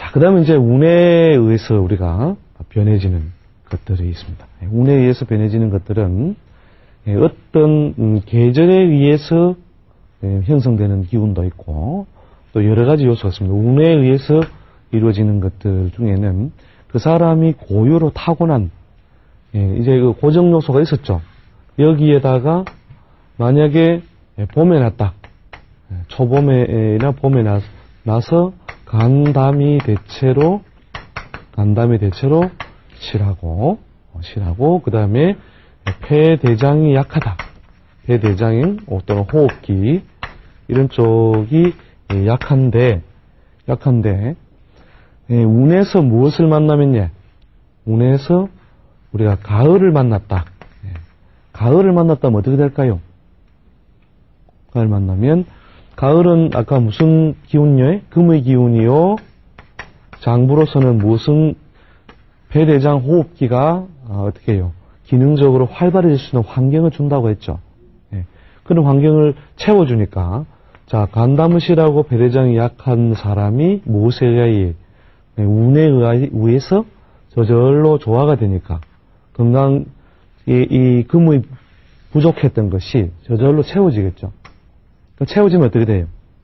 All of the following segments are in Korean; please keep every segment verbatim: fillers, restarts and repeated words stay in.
자, 그 다음에 이제 운에 의해서 우리가 변해지는 것들이 있습니다. 운에 의해서 변해지는 것들은 어떤 계절에 의해서 형성되는 기운도 있고 또 여러 가지 요소가 있습니다. 운에 의해서 이루어지는 것들 중에는 그 사람이 고유로 타고난 이제 그 고정 요소가 있었죠. 여기에다가 만약에 봄에 났다. 초봄에나 봄에 나, 나서 간담이 대체로 간담이 대체로 실하고 실하고 그 다음에 폐대장이 약하다. 폐대장 또는 호흡기 이런 쪽이 약한데 약한데 운에서 무엇을 만나면요? 운에서 우리가 가을을 만났다. 가을을 만났다면 어떻게 될까요? 가을 만나면 가을은 아까 무슨 기운이요? 금의 기운이요. 장부로서는 무슨 폐대장 호흡기가 어떻게 해요? 기능적으로 활발해질 수 있는 환경을 준다고 했죠. 예. 그런 환경을 채워주니까 자 간담을실하고 폐대장이 약한 사람이 무엇에 의해 운에 의해서 저절로 조화가 되니까 건강 이, 이 금의 부족했던 것이 저절로 채워지겠죠. 채워지면 어떻게 돼요?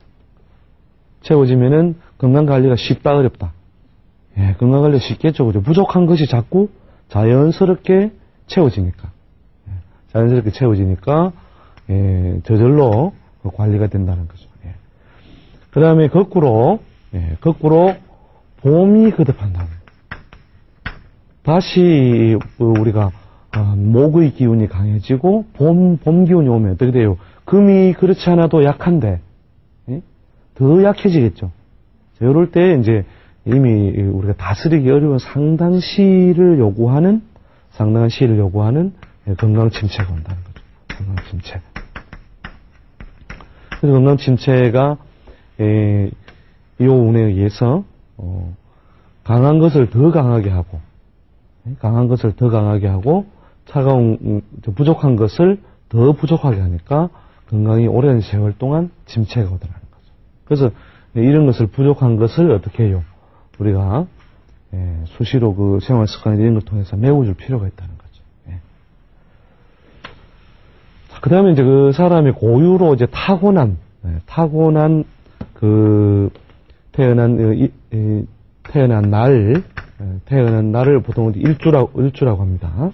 채워지면은 건강관리가 쉽다 어렵다. 예, 건강관리가 쉽겠죠. 그죠? 부족한 것이 자꾸 자연스럽게 채워지니까. 예, 자연스럽게 채워지니까 예, 저절로 관리가 된다는 거죠. 예. 그 다음에 거꾸로 예, 거꾸로 봄이 거듭한다는 다시 우리가 목의 기운이 강해지고 봄, 봄 기운이 오면 어떻게 돼요? 금이 그렇지 않아도 약한데 예? 더 약해지겠죠. 이럴 때 이제 이미 우리가 다스리기 어려운 상당 시를 요구하는 상당한 시를 요구하는 건강 침체가 온다는 거죠. 건강 침체. 그래서 건강 침체가 에, 이 운에 의해서 어, 강한 것을 더 강하게 하고 강한 것을 더 강하게 하고 차가운 부족한 것을 더 부족하게 하니까 건강이 오랜 세월 동안 침체가 오더라는 거죠. 그래서 이런 것을 부족한 것을 어떻게 해요? 우리가 예, 수시로 그 생활 습관 이런 걸 통해서 메워줄 필요가 있다는 거죠. 예. 그 다음에 이제 그 사람의 고유로 이제 타고난 예, 타고난 그 태어난 이, 이, 태어난 날 예, 태어난 날을 보통 일주라고 일주라고 합니다.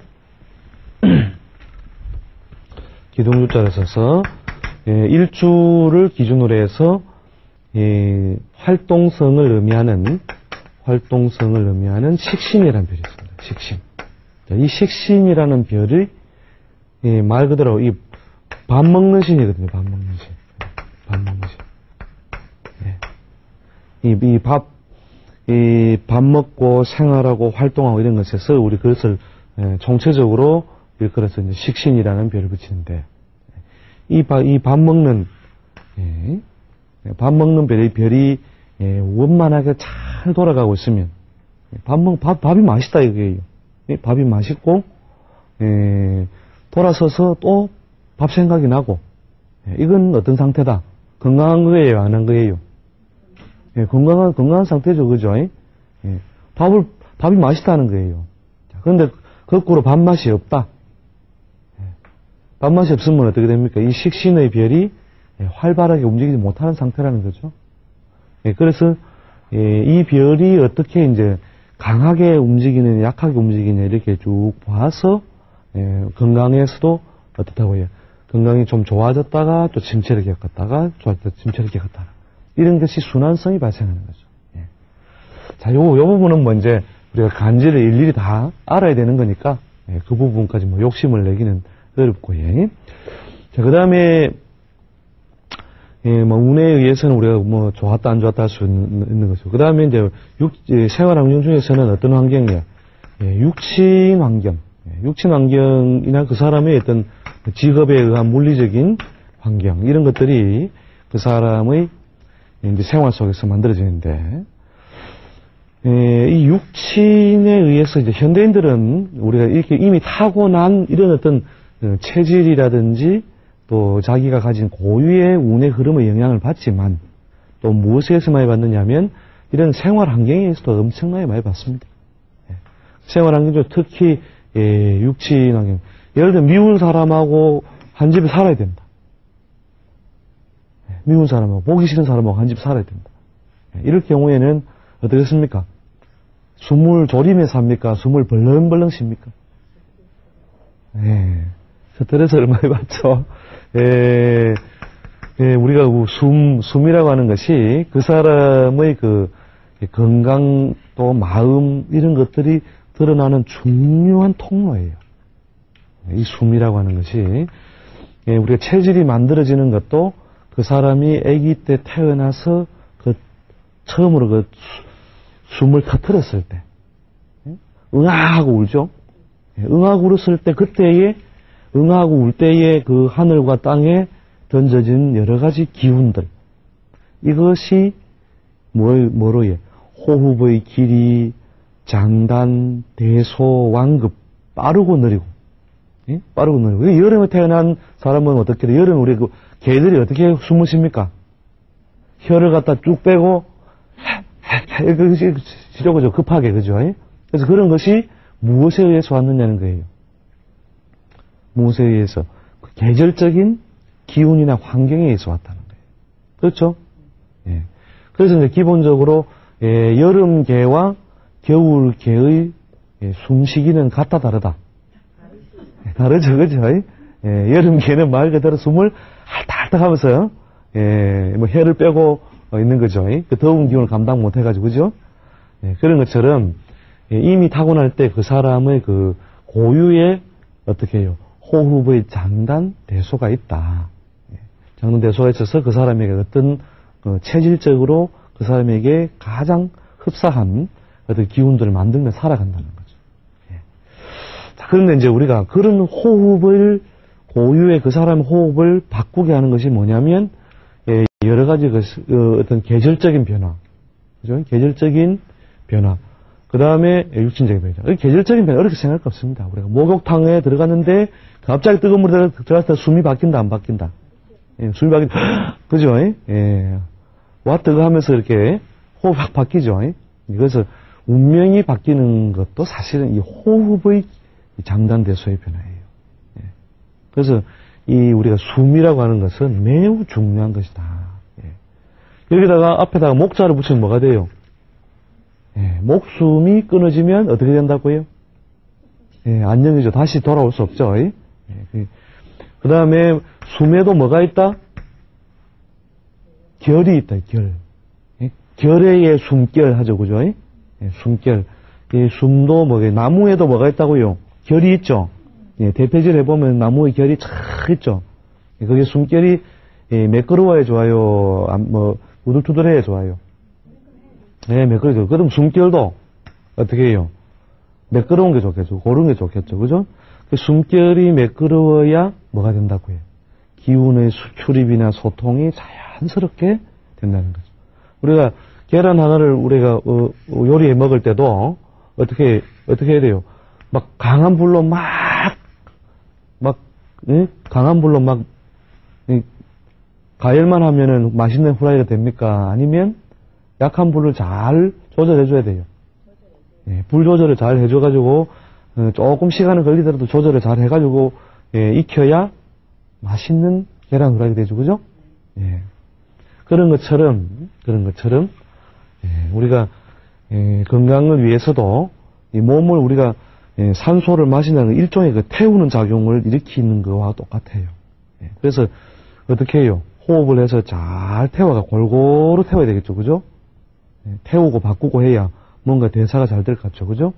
기둥주자를 써서 예, 일주를 기준으로 해서 예, 활동성을 의미하는 활동성을 의미하는 식신이라는 별이 있습니다. 식신. 자, 이 식신이라는 별이 예, 말 그대로 이 밥 먹는 신이거든요. 밥 먹는 신. 밥 먹는 신. 예. 이, 이 밥, 이 밥 먹고 생활하고 활동하고 이런 것에서 우리 그것을 예, 총체적으로 일컬어서 이제 식신이라는 별을 붙이는데 이 밥, 이 밥 먹는 예, 밥 먹는 별이 별이 예, 원만하게 잘 돌아가고 있으면 밥 먹, 밥, 밥이 맛있다 이거예요. 예, 밥이 맛있고 예, 돌아서서 또 밥 생각이 나고 예, 이건 어떤 상태다? 건강한 거예요, 안 한 거예요? 예, 건강한 건강한 상태죠, 그죠? 예, 밥을 밥이 맛있다는 거예요. 그런데 거꾸로 밥맛이 없다. 예, 밥맛이 없으면 어떻게 됩니까? 이 식신의 별이 예, 활발하게 움직이지 못하는 상태라는 거죠. 예, 그래서 예, 이 별이 어떻게 이제 강하게 움직이느냐, 약하게 움직이느냐 이렇게 쭉 봐서 예, 건강에서도 어떻다고 해요? 건강이 좀 좋아졌다가 또 침체를 겪었다가 좋아졌다가 침체를 겪었다. 이런 것이 순환성이 발생하는 거죠. 예. 자, 요, 요 부분은 뭐 이제 우리가 간지를 일일이 다 알아야 되는 거니까 예, 그 부분까지 뭐 욕심을 내기는 어렵고 예. 자, 그 다음에 예, 뭐, 운에 의해서는 우리가 뭐, 좋았다, 안 좋았다 할 수 있는, 있는 것이고. 그 다음에 이제, 육, 예, 생활 환경 중에서는 어떤 환경이야? 예, 육친 환경. 예, 육친 환경이나 그 사람의 어떤 직업에 의한 물리적인 환경. 이런 것들이 그 사람의 이제 생활 속에서 만들어지는데, 예, 이 육친에 의해서 이제 현대인들은 우리가 이렇게 이미 타고난 이런 어떤 체질이라든지 또 자기가 가진 고유의 운의 흐름의 영향을 받지만 또 무엇에서 많이 받느냐면 이런 생활 환경에서도 엄청나게 많이 받습니다. 예. 생활 환경 중 특히 예, 육친 환경. 예를 들면 미운 사람하고 한 집에 살아야 된다. 예, 미운 사람하고 보기 싫은 사람하고 한 집에 살아야 된다. 예, 이럴 경우에는 어떻겠습니까? 숨을 조림해 삽니까? 숨을 벌렁벌렁 쉽니까? 예, 스트레스를 많이 받죠. 예, 예, 우리가 숨, 숨이라고 하는 것이 그 사람의 그 건강 또 마음 이런 것들이 드러나는 중요한 통로예요. 이 숨이라고 하는 것이 예, 우리가 체질이 만들어지는 것도 그 사람이 아기 때 태어나서 그 처음으로 그 숨을 터뜨렸을 때 응아하고 울죠. 응아하고 울었을 때 그때에 응아하고 울 때에 그 하늘과 땅에 던져진 여러 가지 기운들 이것이 뭐, 뭐로 예 호흡의 길이 장단 대소 완급 빠르고 느리고 예? 빠르고 느리고 여름에 태어난 사람은 어떻게 돼? 여름에 우리 그 개들이 어떻게 숨을 쉽니까? 혀를 갖다 쭉 빼고 그것이 시죠 그죠 급하게 그죠? 그래서 그런 것이 무엇에 의해서 왔느냐는 거예요. 무엇에 의해서 그 계절적인 기운이나 환경에 의해서 왔다는 거예요. 그렇죠? 예. 그래서 이제 기본적으로 예, 여름개와 겨울개의 예, 숨쉬기는 같다 다르다. 예, 다르죠, 그죠? 예, 여름개는 말 그대로 숨을 할딱할딱 하면서 예, 뭐 혀를 빼고 있는 거죠. 그 더운 기운을 감당 못 해가지고 그죠? 예, 그런 것처럼 예, 이미 타고날 때 그 사람의 그 고유의 어떻게 해요? 호흡의 장단 대소가 있다. 예, 장단 대소가 있어서 그 사람에게 어떤 어, 체질적으로 그 사람에게 가장 흡사한 어떤 기운들을 만들며 살아간다는 거죠. 예. 자, 그런데 이제 우리가 그런 호흡을 고유의 그 사람의 호흡을 바꾸게 하는 것이 뭐냐면 예, 여러 가지 그, 어, 어떤 계절적인 변화, 그죠? 계절적인 변화. 그 다음에 육신적인 변화. 계절적인 변화 어렵게 생각할 거 없습니다. 우리가 목욕탕에 들어갔는데 갑자기 뜨거운 물에 들어갔을 때 숨이 바뀐다 안 바뀐다. 예, 숨이 바뀐다. 그죠? 예. 와 뜨거 하면서 이렇게 호흡 확 바뀌죠. 그래서 운명이 바뀌는 것도 사실은 이 호흡의 장단대소의 변화예요. 예. 그래서 이 우리가 숨이라고 하는 것은 매우 중요한 것이다. 예. 여기다가 앞에다가 목자를 붙이면 뭐가 돼요? 예, 목숨이 끊어지면 어떻게 된다고요? 예, 안녕이죠. 다시 돌아올 수 없죠. 예, 그 다음에 숨에도 뭐가 있다? 결이 있다. 결. 예, 결의 숨결 하죠. 그죠? 예, 숨결. 예, 숨도 뭐 나무에도 뭐가 있다고요? 결이 있죠. 예, 대패질 해보면 나무의 결이 착 있죠. 예, 그게 숨결이 예, 매끄러워야 좋아요. 뭐 우둘투둘해야 좋아요. 네, 매끄러워요. 그럼 숨결도 어떻게 해요? 매끄러운 게 좋겠죠. 고른 게 좋겠죠. 그죠? 그 숨결이 매끄러워야 뭐가 된다고요? 기운의 수출입이나 소통이 자연스럽게 된다는 거죠. 우리가 계란 하나를 우리가 어, 요리해 먹을 때도 어떻게 어떻게 해야 돼요? 막 강한 불로 막 막 예? 강한 불로 막 예? 가열만 하면은 맛있는 후라이가 됩니까? 아니면 약한 불을 잘 조절해줘야 돼요. 예, 불 조절을 잘 해줘가지고 어, 조금 시간을 걸리더라도 조절을 잘 해가지고 예, 익혀야 맛있는 계란 후라이가 되죠, 그죠? 예, 그런 것처럼 그런 것처럼 예, 우리가 예, 건강을 위해서도 이 몸을 우리가 예, 산소를 마신다는 일종의 그 태우는 작용을 일으키는 거와 똑같아요. 예, 그래서 어떻게 해요? 호흡을 해서 잘 태워가 골고루 태워야 되겠죠, 그죠? 태우고 바꾸고 해야 뭔가 대사가 잘 될 것 같죠, 그죠?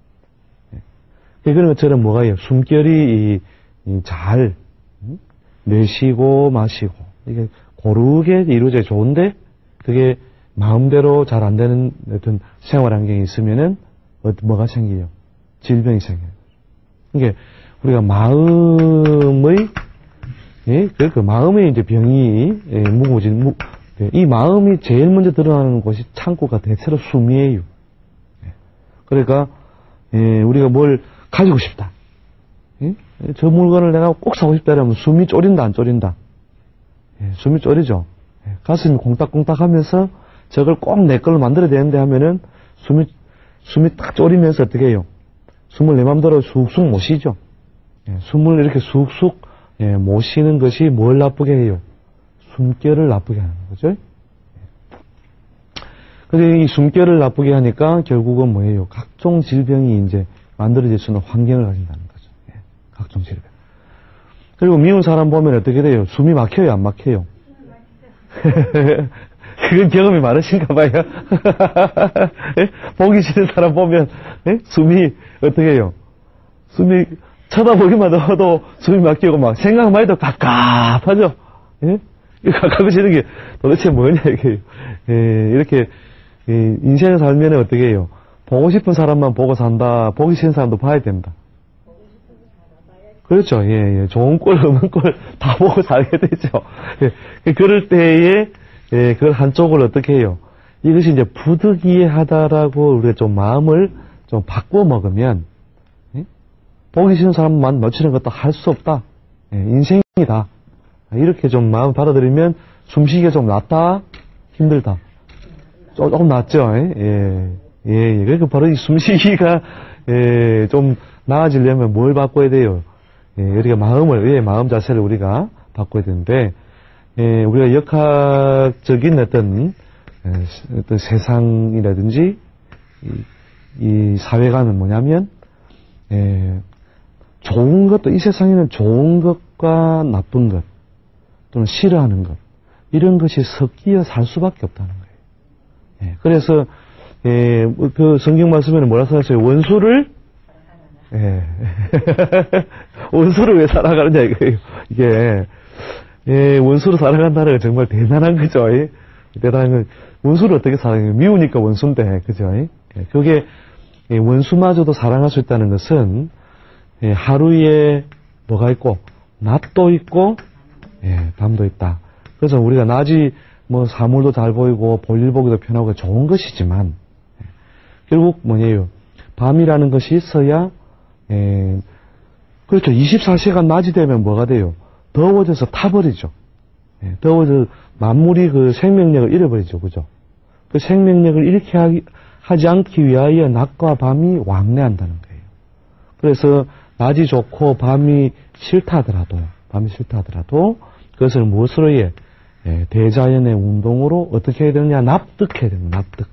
그런 것처럼 뭐가요? 숨결이 잘 내쉬고 마시고 이게 고르게 이루어져야 좋은데 그게 마음대로 잘 안 되는 어떤 생활 환경이 있으면은 뭐가 생겨요? 질병이 생겨요. 이게 우리가 마음의 예, 그 마음의 이제 병이 예, 무거워진 무, 이 마음이 제일 먼저 드러나는 곳이 창고가 대체로 숨이에요. 그러니까 예, 우리가 뭘 가지고 싶다. 예? 저 물건을 내가 꼭 사고 싶다 이러면 숨이 쫄인다 안 쫄인다. 예, 숨이 쫄이죠. 예, 가슴이 콩닥콩닥 하면서 저걸 꼭 내 걸로 만들어야 되는데 하면은 숨이, 숨이 딱 졸이면서 어떻게 해요? 숨을 내 맘대로 쑥쑥 못 쉬죠. 예, 숨을 이렇게 쑥쑥, 예, 못 쉬는 것이 뭘 나쁘게 해요? 숨결을 나쁘게 하는 거죠. 그래서 이 숨결을 나쁘게 하니까 결국은 뭐예요? 각종 질병이 이제 만들어질 수 있는 환경을 가진다는 거죠. 예, 각종 질병. 그리고 미운 사람 보면 어떻게 돼요? 숨이 막혀요, 안 막혀요? 그건 경험이 많으신가 봐요. 예? 보기 싫은 사람 보면 예? 숨이 어떻게 해요? 숨이 쳐다보기만 해도 숨이 막히고 막 생각만 해도 갑갑하죠. 예? 갑갑해지는 게 도대체 뭐냐 이게 예, 이렇게 예, 인생을 살면 어떻게 해요? 보고 싶은 사람만 보고 산다. 보기 싫은 사람도 봐야 된다. 그렇죠. 예, 예. 좋은 꼴, 없는 꼴 다 보고 살게 되죠. 예. 그럴 때에 예, 그걸 한쪽을 어떻게 해요? 이것이 이제 부득이하다라고 우리가 좀 마음을 좀 바꿔 먹으면, 예? 보기 싫은 사람만 놓치는 것도 할 수 없다. 예, 인생이다. 이렇게 좀 마음 받아들이면 숨쉬기가 좀 낫다, 힘들다. 조금 낫죠. 예, 예. 예. 그러니까 바로 이 숨쉬기가, 예, 좀 나아지려면 뭘 바꿔야 돼요? 예, 우리가 마음을, 예, 마음 자세를 우리가 바꿔야 되는데, 예, 우리가 역학적인 어떤, 예, 어떤 세상이라든지, 이, 이 사회관은 뭐냐면, 예, 좋은 것도, 이 세상에는 좋은 것과 나쁜 것, 또는 싫어하는 것, 이런 것이 섞여 살 수밖에 없다는 거예요. 예, 그래서, 예, 그 성경 말씀에는 뭐라 써있어요? 원수를, 예. 원수를 왜 살아가느냐, 이거예요. 이게, 예, 원수로 살아간다는 건 정말 대단한 거죠. 예? 대단한 건, 원수를 어떻게 사랑해요? 미우니까 원수인데, 그죠? 예? 그게, 예, 원수마저도 사랑할 수 있다는 것은, 예, 하루에 뭐가 있고, 낮도 있고, 예, 밤도 있다. 그래서 우리가 낮이 뭐 사물도 잘 보이고, 볼일 보기도 편하고 좋은 것이지만, 예, 결국 뭐냐요? 밤이라는 것이 있어야, 예, 그렇죠. 이십사 시간 낮이 되면 뭐가 돼요? 더워져서 타버리죠. 예, 더워져 만물이 그 생명력을 잃어버리죠. 그죠? 그 생명력을 잃게 하기, 하지 않기 위하여 낮과 밤이 왕래한다는 거예요. 그래서 낮이 좋고 밤이 싫다 하더라도, 밤이 싫다 하더라도 그것을 무엇으로 해? 예, 대자연의 운동으로 어떻게 해야 되느냐? 납득해야 됩니다. 납득.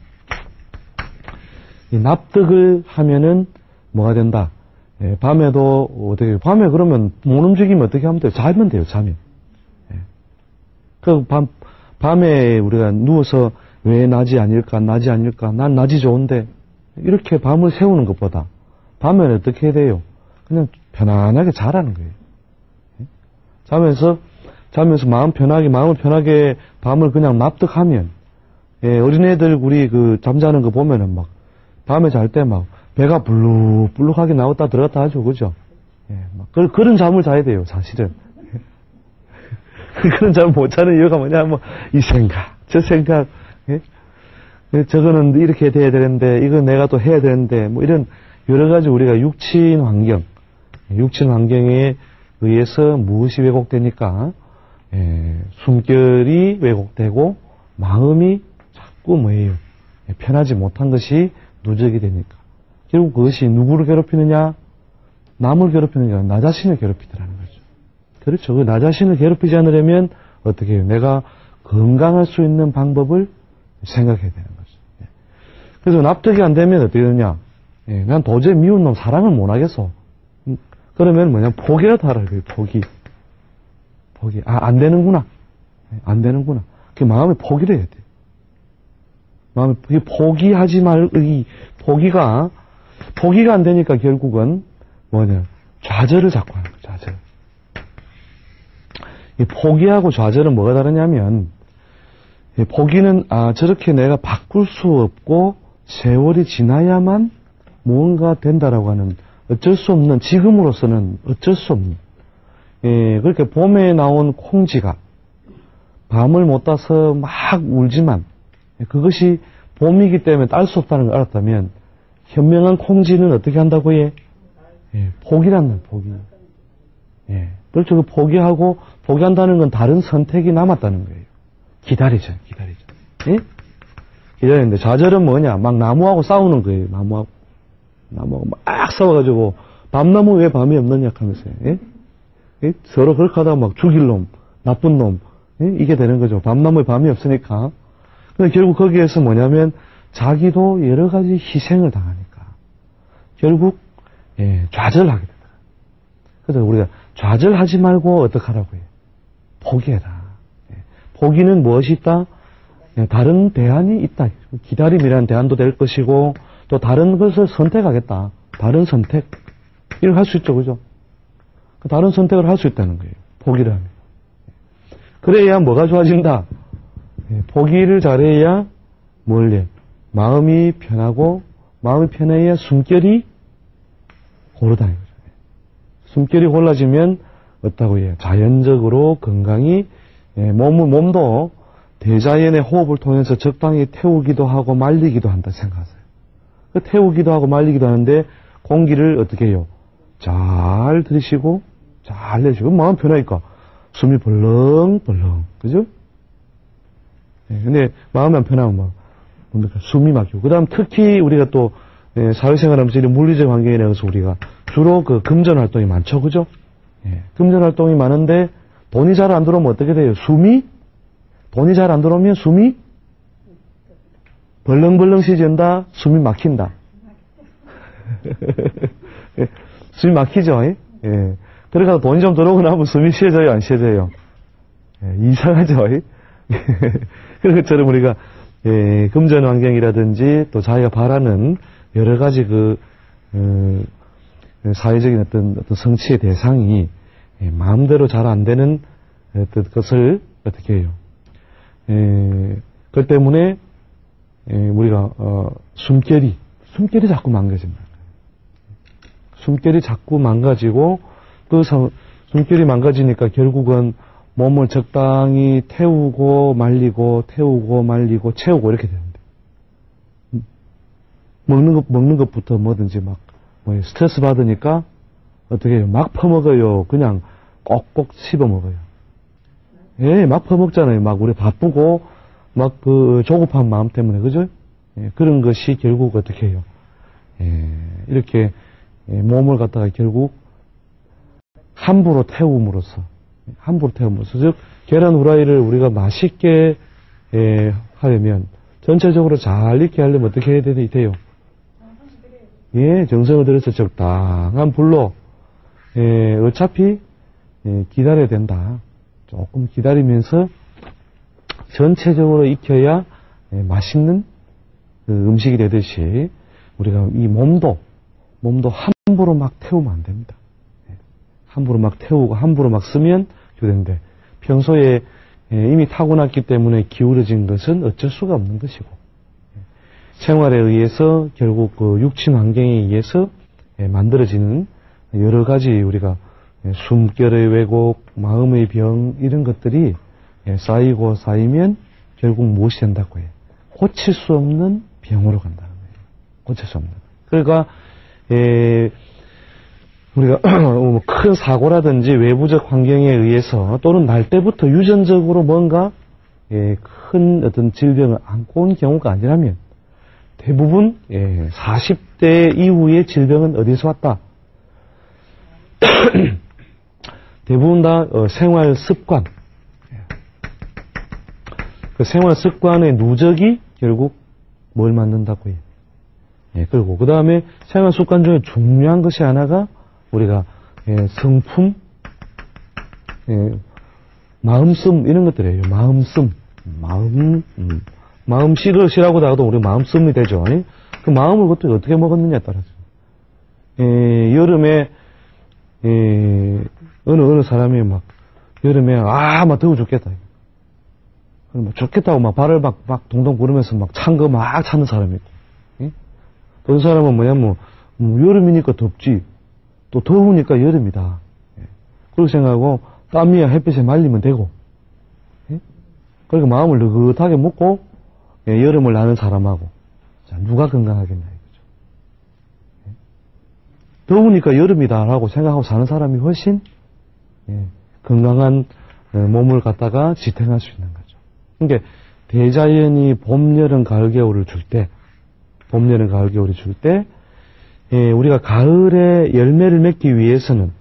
이 납득을 하면은 뭐가 된다? 예, 밤에도 어떻게 밤에 그러면 못 움직이면 어떻게 하면 돼요? 자면 돼요. 자면. 예. 그 밤 밤에 우리가 누워서 왜 낮이 아닐까? 낮이 아닐까? 난 낮이 좋은데 이렇게 밤을 새우는 것보다 밤에는 어떻게 해야 돼요? 그냥 편안하게 자라는 거예요. 예? 자면서 자면서 마음 편하게 마음을 편하게 밤을 그냥 납득하면 예, 어린애들 우리 그 잠자는 거 보면은 막 밤에 잘 때 막 배가 불룩불룩하게 나왔다 들어갔다 하죠. 그죠? 예, 막 그, 그런 잠을 자야 돼요, 사실은. 그런 잠을 못 자는 이유가 뭐냐면, 이 생각, 저 생각, 예? 저거는 이렇게 돼야 되는데, 이거 내가 또 해야 되는데, 뭐 이런 여러 가지 우리가 육친 환경, 육친 환경에 의해서 무엇이 왜곡되니까, 예, 숨결이 왜곡되고, 마음이 자꾸 뭐예요? 편하지 못한 것이 누적이 되니까. 결국 그것이 누구를 괴롭히느냐? 남을 괴롭히느냐? 나 자신을 괴롭히더라는 거죠. 그렇죠. 그 나 자신을 괴롭히지 않으려면 어떻게 해요? 내가 건강할 수 있는 방법을 생각해야 되는 거죠. 예. 그래서 납득이 안 되면 어떻게 되느냐? 예, 난 도저히 미운 놈 사랑을 못 하겠어. 음, 그러면 뭐냐? 포기라도 하라. 그래요. 포기. 포기. 아, 안 되는구나. 예, 안 되는구나. 그 마음에 포기를 해야 돼. 마음에 포기하지 말, 이 포기가 포기가 안 되니까 결국은 뭐냐? 좌절을 자꾸 하는 거죠. 좌절. 이 포기하고 좌절은 뭐가 다르냐면, 이 포기는 아 저렇게 내가 바꿀 수 없고 세월이 지나야만 무언가 된다라고 하는 어쩔 수 없는 지금으로서는 어쩔 수 없는. 예, 그렇게 봄에 나온 콩쥐가 밤을 못 따서 막 울지만 그것이 봄이기 때문에 딸 수 없다는 걸 알았다면 현명한 콩쥐는 어떻게 한다고 해? 예, 포기란다, 포기. 예, 그렇죠. 그 포기하고, 포기한다는 건 다른 선택이 남았다는 거예요. 기다리죠, 기다리죠. 예? 기다리는데 좌절은 뭐냐? 막 나무하고 싸우는 거예요. 나무하고. 나무하고 막 싸워가지고 밤나무 왜 밤이 없느냐 하면서요. 예? 예? 서로 그렇게 하다가 막 죽일 놈, 나쁜 놈. 예? 이게 되는 거죠. 밤나무에 밤이 없으니까. 근데 결국 거기에서 뭐냐면 자기도 여러 가지 희생을 당하니까 결국 예, 좌절하게 된다. 그래서 우리가 좌절하지 말고 어떡하라고 해요? 포기해라. 예. 포기는 무엇이 있다? 예, 다른 대안이 있다. 기다림이라는 대안도 될 것이고 또 다른 것을 선택하겠다. 다른 선택. 이걸 할 수 있죠. 그죠? 다른 선택을 할 수 있다는 거예요. 포기를 하면. 그래야 뭐가 좋아진다? 예, 포기를 잘해야 뭘 해? 마음이 편하고 마음이 편해야 숨결이 고르다. 숨결이 골라지면 어떻다고 해요? 자연적으로 건강이 예, 몸, 몸도 대자연의 호흡을 통해서 적당히 태우기도 하고 말리기도 한다 생각하세요. 그 태우기도 하고 말리기도 하는데 공기를 어떻게 해요? 잘 들이쉬고 잘 내쉬고 마음 편하니까 숨이 벌렁벌렁 그죠? 예, 근데 마음이 안 편하면 막 뭡니까? 숨이 막히고 그 다음 특히 우리가 또 예, 사회생활하면서 이런 물리적 환경에 대해서 우리가 주로 그 금전 활동이 많죠. 그죠? 예, 금전 활동이 많은데 돈이 잘 안 들어오면 어떻게 돼요? 숨이 돈이 잘 안 들어오면 숨이 벌렁벌렁 쉬진다. 숨이 막힌다. 숨이 막히죠. 예? 예. 그러니까 돈이 좀 들어오고 나면 숨이 쉬어져요? 안 쉬어져요? 예, 이상하죠. 예? 그런 것처럼 우리가 예, 금전 환경이라든지 또 자기가 바라는 여러 가지 그 어, 사회적인 어떤, 어떤 성취의 대상이 예, 마음대로 잘 안 되는 어떤 것을 어떻게 해요? 예, 그 때문에 예, 우리가 어, 숨결이 숨결이 자꾸 망가진다. 숨결이 자꾸 망가지고 그 숨결이 망가지니까 결국은 몸을 적당히 태우고 말리고 태우고 말리고 채우고 이렇게 되는데 먹는 것 먹는 것부터 뭐든지 막 뭐 스트레스 받으니까 어떻게 해요? 막 퍼먹어요. 그냥 꼭꼭 씹어 먹어요. 예, 막 퍼먹잖아요. 막 우리 바쁘고 막 그 조급한 마음 때문에 그죠? 예, 그런 것이 결국 어떻게 해요? 예, 이렇게 예, 몸을 갖다가 결국 함부로 태움으로써 함부로 태움으로써 즉 계란 후라이를 우리가 맛있게 예, 하려면 전체적으로 잘 익게 하려면 어떻게 해야 돼요? 예, 정성을 들여서 적당한 불로 예, 어차피 예, 기다려야 된다. 조금 기다리면서 전체적으로 익혀야 예, 맛있는 그 음식이 되듯이 우리가 이 몸도 몸도 함부로 막 태우면 안 됩니다. 예, 함부로 막 태우고 함부로 막 쓰면 되는데 평소에 예, 이미 타고났기 때문에 기울어진 것은 어쩔 수가 없는 것이고 생활에 의해서 결국 그 육친 환경에 의해서 예, 만들어지는 여러 가지 우리가 예, 숨결의 왜곡, 마음의 병 이런 것들이 예, 쌓이고 쌓이면 결국 무엇이 된다고 해요? 고칠 수 없는 병으로 간다는 거예요. 고칠 수 없는. 그러니까 예, 우리가 큰 사고라든지 외부적 환경에 의해서 또는 날 때부터 유전적으로 뭔가 예, 큰 어떤 질병을 안고 온 경우가 아니라면 대부분 예, 사십 대 이후의 질병은 어디서 왔다? 대부분 다 어, 생활 습관. 그 생활 습관의 누적이 결국 뭘 만든다고 해요. 예, 그리고 그 다음에 생활 습관 중에 중요한 것이 하나가 우리가 예, 성품, 예, 마음씀 이런 것들이에요. 마음씀, 마음, 음. 마음 씨를 씨라고 하고도 우리 마음씀이 되죠. 아니? 그 마음을 그때 어떻게 먹었느냐에 따라서. 예, 여름에 예, 어느 어느 사람이 막 여름에 아, 막 더워 죽겠다. 막 좋겠다고 막 발을 막, 막 동동 구르면서 막 찬 거 막 찾는 사람이 있고. 예? 또 그 사람은 뭐냐면 뭐, 여름이니까 덥지. 또 더우니까 여름이다. 예. 그렇게 생각하고 땀이야 햇빛에 말리면 되고. 예? 그러니까 마음을 느긋하게 먹고 예, 여름을 나는 사람하고 자, 누가 건강하겠나 이거죠. 예? 더우니까 여름이다라고 생각하고 사는 사람이 훨씬 예, 건강한 몸을 갖다가 지탱할 수 있는 거죠. 그러니까 대자연이 봄, 여름, 가을, 겨울을 줄 때, 봄, 여름, 가을, 겨울을 줄 때, 예, 우리가 가을에 열매를 맺기 위해서는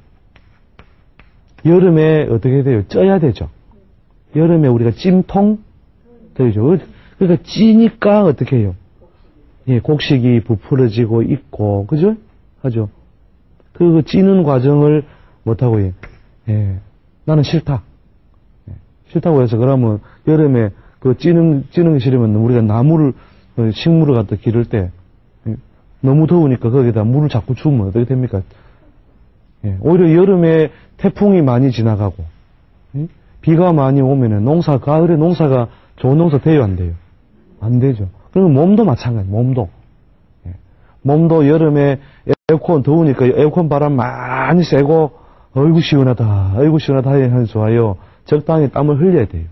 여름에 어떻게 돼요? 쪄야 되죠. 여름에 우리가 찜통 되죠. 그러니까 찌니까 어떻게 해요? 예, 곡식이 부풀어지고 있고, 그죠? 하죠. 그 찌는 과정을 못하고, 예, 예, 나는 싫다. 예, 싫다고 해서 그러면 여름에 그 찌는, 찌는 게 싫으면 우리가 나무를, 식물을 갖다 기를 때, 예, 너무 더우니까 거기다 물을 자꾸 주면 어떻게 됩니까? 예, 오히려 여름에 태풍이 많이 지나가고, 예? 비가 많이 오면은 농사, 가을에 농사가 좋은 농사 돼요, 안 돼요? 안 되죠. 그러면 몸도 마찬가지, 몸도. 예. 몸도 여름에 에어컨 더우니까 에어컨 바람 많이 쐬고, 어이구 시원하다, 어이구 시원하다 하면 좋아요. 적당히 땀을 흘려야 돼요.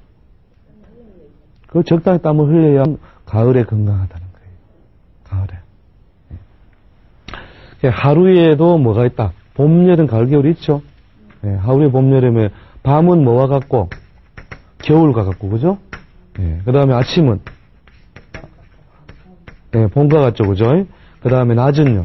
그 적당히 땀을 흘려야 가을에 건강하다는 거예요. 가을에. 예. 하루에도 뭐가 있다? 봄, 여름, 가을, 겨울이 있죠? 예. 하루에 봄, 여름에 밤은 뭐와 같고, 겨울과 같고, 그죠? 예. 그 다음에 아침은, 예, 봄과 같죠, 그죠? 그 다음에 낮은요.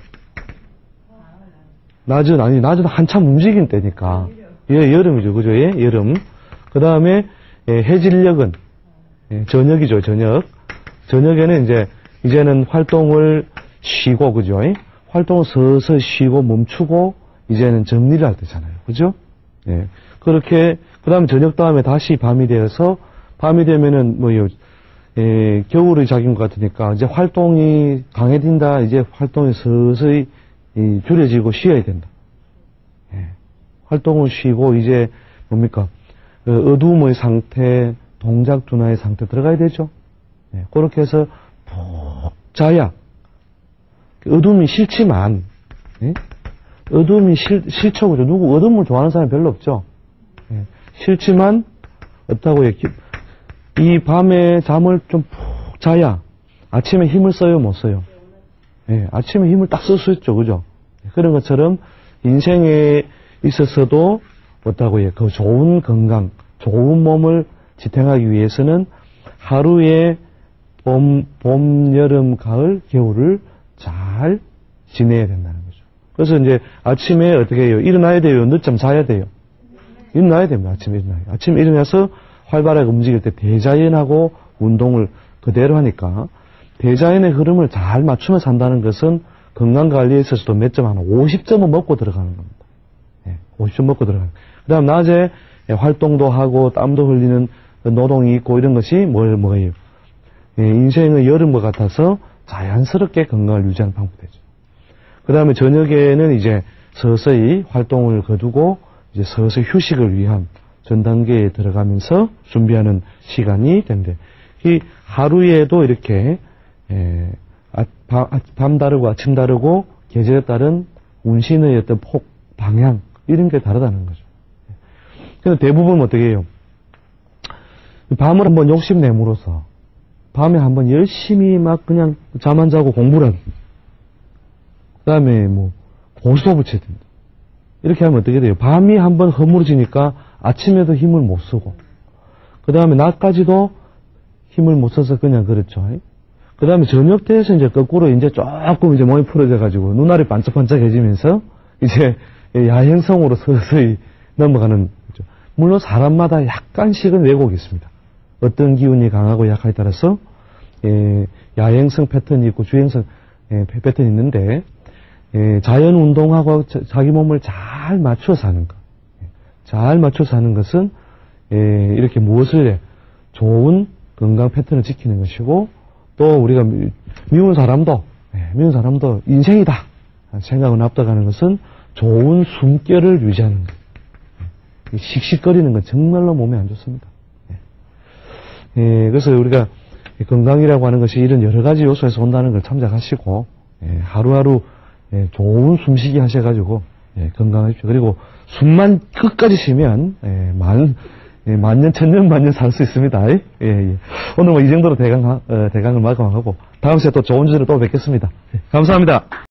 낮은, 아니, 낮은 한참 움직인 때니까. 예, 여름이죠, 그죠? 예, 여름. 그 다음에, 예, 해질녘은, 예, 저녁이죠, 저녁. 저녁에는 이제, 이제는 활동을 쉬고, 그죠? 예? 활동을 서서히 쉬고 멈추고, 이제는 정리를 할 때잖아요, 그죠? 예. 그렇게, 그 다음에 저녁 다음에 다시 밤이 되어서, 밤이 되면은, 뭐요, 예, 겨울의 작인 것 같으니까, 이제 활동이 강해진다, 이제 활동이 서서히 이, 줄여지고 쉬어야 된다. 예. 활동을 쉬고, 이제 뭡니까? 그 어두움의 상태, 동작 둔화의 상태 들어가야 되죠? 예. 그렇게 해서 푹 자야. 어둠이 싫지만, 예? 어둠이 싫, 싫죠, 그죠? 누구 어둠을 좋아하는 사람이 별로 없죠? 예. 싫지만, 어떻다고 얘기, 이 밤에 잠을 좀 푹 자야 아침에 힘을 써요, 못 써요? 예, 아침에 힘을 딱 쓸 수 있죠, 그죠? 그런 것처럼 인생에 있어서도 어떻다고 해, 그 좋은 건강, 좋은 몸을 지탱하기 위해서는 하루에 봄, 봄, 여름, 가을, 겨울을 잘 지내야 된다는 거죠. 그래서 이제 아침에 어떻게 해요? 일어나야 돼요? 늦잠 자야 돼요? 일어나야 됩니다. 아침에 일어나요. 아침에 일어나서 활발하게 움직일 때 대자연하고 운동을 그대로 하니까 대자연의 흐름을 잘 맞추며 산다는 것은 건강관리에 있어서도 몇 점 하나 오십 점은 먹고 들어가는 겁니다. 예, 오십 점 먹고 들어가는. 그 다음 낮에 활동도 하고 땀도 흘리는 노동이 있고 이런 것이 뭘, 뭐예요? 예, 인생의 여름과 같아서 자연스럽게 건강을 유지하는 방법이 되죠. 그 다음에 저녁에는 이제 서서히 활동을 거두고 이제 서서히 휴식을 위한 전 단계에 들어가면서 준비하는 시간이 된대. 이 하루에도 이렇게 에, 아, 밤, 밤 다르고 아침 다르고 계절에 따른 운신의 어떤 폭, 방향 이런 게 다르다는 거죠. 그래서 대부분 어떻게 해요? 밤을 한번 욕심 내물어서 밤에 한번 열심히 막 그냥 잠 안 자고 공부를 하고 그 다음에 뭐 고스톱 붙여야 된다. 이렇게 하면 어떻게 돼요? 밤이 한번 허물어지니까 아침에도 힘을 못 쓰고, 그 다음에 낮까지도 힘을 못 써서 그냥 그렇죠. 그 다음에 저녁 때에서 이제 거꾸로 이제 조금 이제 몸이 풀어져가지고 눈알이 반짝반짝해지면서 이제 야행성으로 서서히 넘어가는 거죠. 물론 사람마다 약간씩은 왜곡이 있습니다. 어떤 기운이 강하고 약하에 따라서 예, 야행성 패턴이 있고 주행성 예, 패턴이 있는데 예, 자연 운동하고 자, 자기 몸을 잘 맞춰서 하는 것. 잘 맞춰서 하는 것은 예, 이렇게 무엇을 해? 좋은 건강 패턴을 지키는 것이고 또 우리가 미, 미운 사람도 예, 미운 사람도 인생이다 생각을 앞서가는 것은 좋은 숨결을 유지하는 것. 예, 씩씩거리는 건 정말로 몸에 안 좋습니다. 예. 예, 그래서 우리가 건강이라고 하는 것이 이런 여러 가지 요소에서 온다는 걸 참작하시고 예, 하루하루 예, 좋은 숨쉬기 하셔가지고 예, 건강하십시오. 그리고 숨만 끝까지 쉬면 예, 만, 예, 만년, 천년, 만년 살 수 있습니다. 예, 예. 오늘 뭐 이 정도로 대강, 어, 대강을 마감하고 다음 시간에 또 좋은 주제로 또 뵙겠습니다. 예, 감사합니다.